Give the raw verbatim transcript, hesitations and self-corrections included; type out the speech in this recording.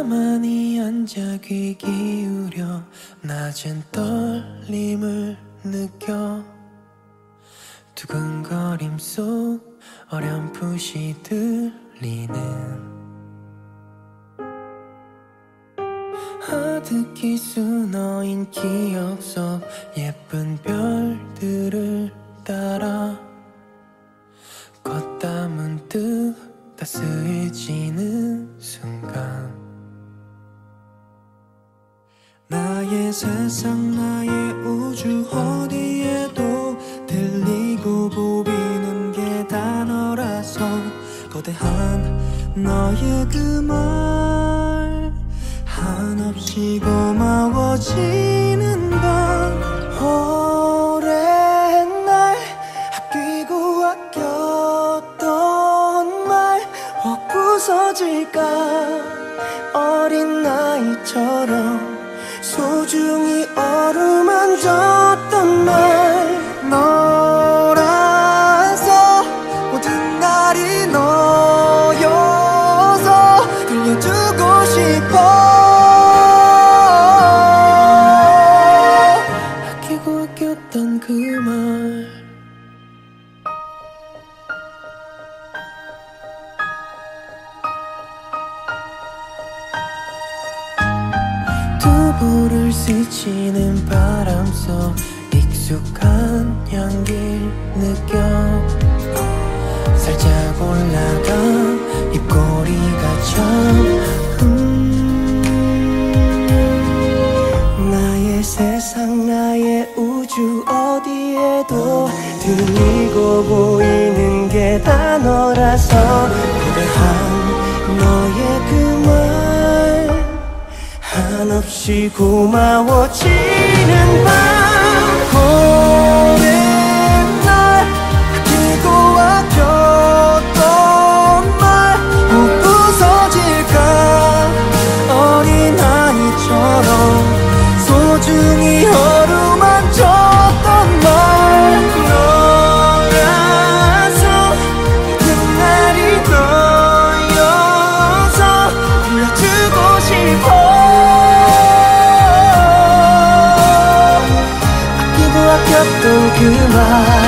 가만히 앉아 귀 기울여 낮은 떨림을 느껴 두근거림 속 어렴풋이 들리는 아득히 수놓인 기억 속 예쁜 별들을 따라 걷다 문득 따스해지는 순간 나의 세상 나의 우주 어디에도 들리고 보이는 게 다 너라서 거대한 너의 그 말 한없이 고마워지는 밤 오랜 날 아끼고 아꼈던 말 혹 부서질까 어린 나이처럼 소중히 어루만졌던 말 너라서 모든 날이 너여서 들려주고 싶어 아끼고 아꼈던 그 말 두부를 스치는 바람 속 익숙한 향기를 느껴 살짝 올라가 입꼬리가 참 음 나의 세상 나의 우주 어디에도 들리고 보이는 게 다 너라서 거대한 너의 그 말 한없이 고마워지는 밤 오랜 날 아끼고 아꼈던 말 못 부서질까 어린아이처럼 소중히 어루만졌던 말 너라서 모든 날이 너여서 들려주고 싶어 아꼈던 그 말